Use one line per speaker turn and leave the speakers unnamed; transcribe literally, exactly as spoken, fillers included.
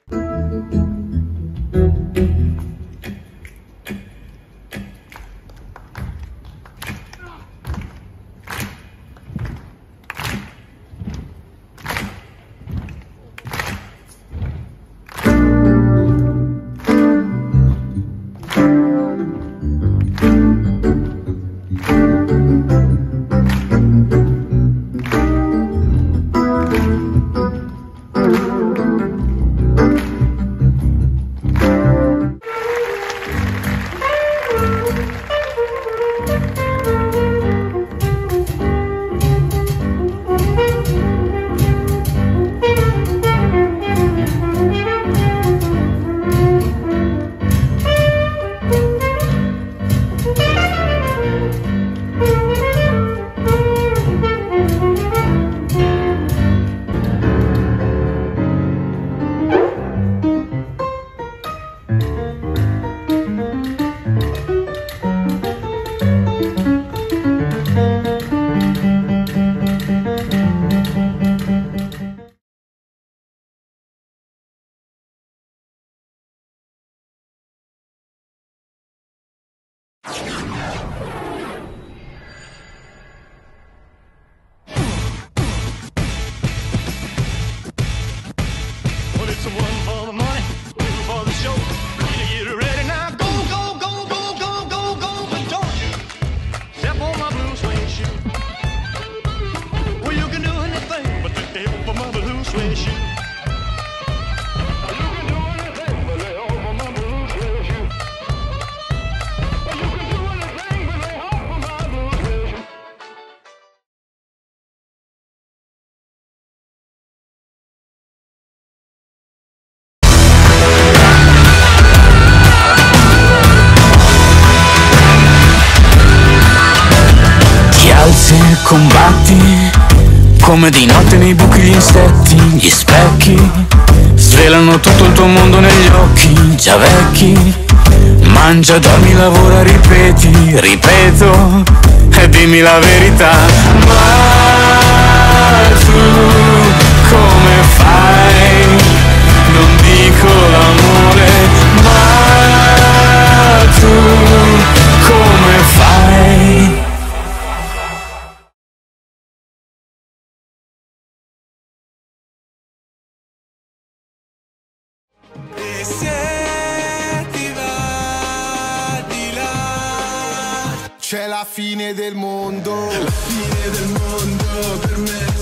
Combatti come di notte nei buchi gli insetti, gli specchi svelano tutto il tuo mondo negli occhi già vecchi. Mangia, dormi, lavora, ripeti, ripeto e dimmi la verità. Ma tu come fai? Non dico l'amore, ma tu come fai?
E se ti va di là, c'è la fine del mondo, la fine del mondo per me.